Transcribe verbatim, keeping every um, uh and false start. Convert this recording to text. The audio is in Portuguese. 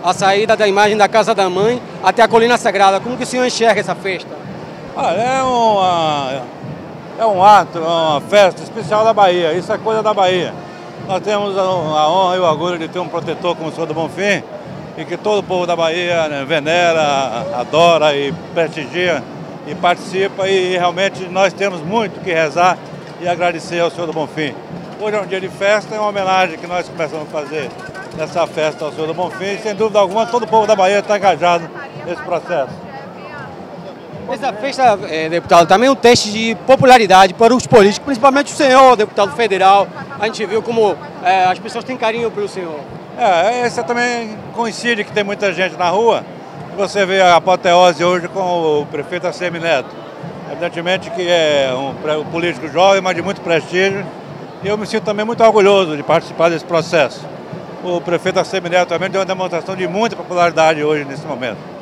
a saída da imagem da Casa da Mãe até a Colina Sagrada. Como que o senhor enxerga essa festa? Olha, é, uma, é um ato, é uma festa especial da Bahia, isso é coisa da Bahia. Nós temos a, a honra e o orgulho de ter um protetor como o senhor do Bonfim, e que todo o povo da Bahia, né, venera, adora e prestigia e participa, e realmente nós temos muito que rezar e agradecer ao senhor do Bonfim. Hoje é um dia de festa, é uma homenagem que nós começamos a fazer nessa festa ao senhor do Bonfim, e sem dúvida alguma todo o povo da Bahia está engajado nesse processo. Essa festa, é, deputado, também é um teste de popularidade para os políticos, principalmente o senhor, deputado federal. A gente viu como é, as pessoas têm carinho pelo senhor. É, esse também coincide que tem muita gente na rua. Você vê a apoteose hoje com o prefeito Assemineto. Evidentemente que é um, um político jovem, mas de muito prestígio. E eu me sinto também muito orgulhoso de participar desse processo. O prefeito Assemineto também deu uma demonstração de muita popularidade hoje, nesse momento.